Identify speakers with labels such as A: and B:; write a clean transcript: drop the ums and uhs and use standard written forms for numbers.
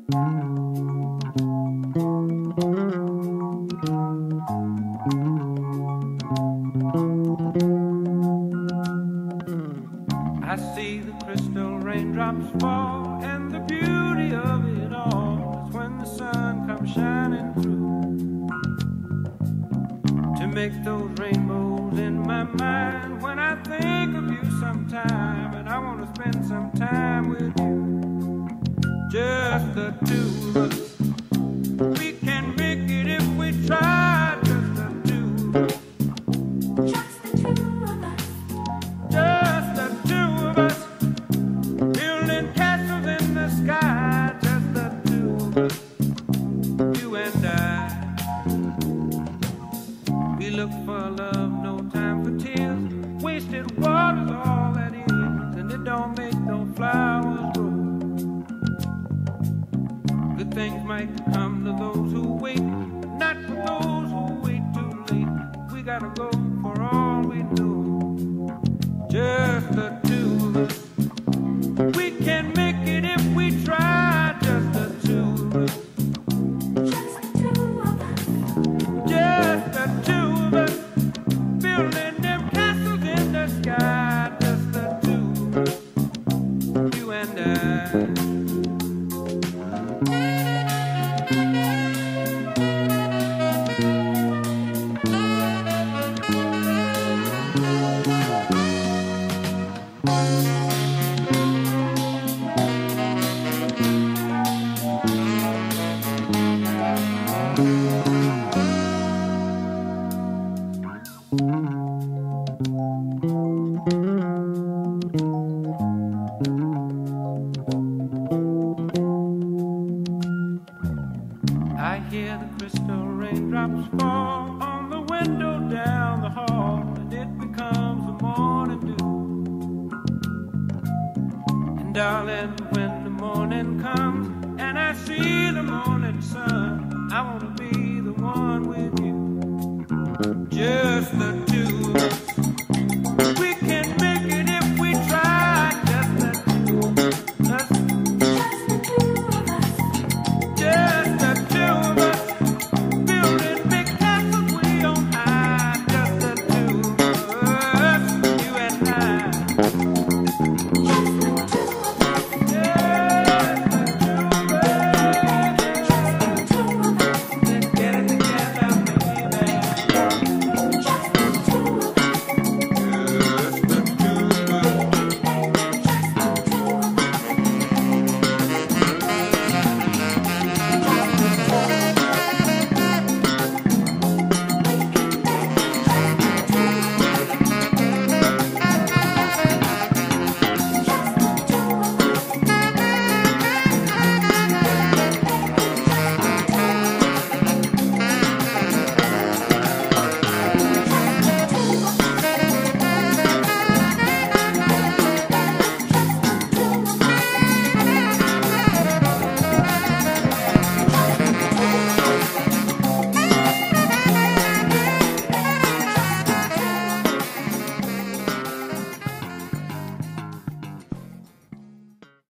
A: I see the crystal raindrops fall, and the beauty of it all is when the sun comes shining through to make those rainbows in my mind. When I think of you sometime, and I want to spend some time with you, just the two of us. We can make it if we try, just the two of us.
B: Just the two of us.
A: Just the two of us, building castles in the sky. Just the two of us, you and I. We look for love, no time for tears. Wasted water's all that is, and it don't make no flowers grow. Good things might come to those who wait, not for those who wait too late. We gotta go for all we know. Just the two of us. We can make it if we try. Just the two of us.
B: Just the two of us.
A: Just the two of us. Building them castles in the sky. Just the two of us. You and I. I hear the crystal raindrops fall on the window down the hall, and it becomes the morning dew. And darling, when the morning comes and I see the morning sun, I want to be the one with you. Just the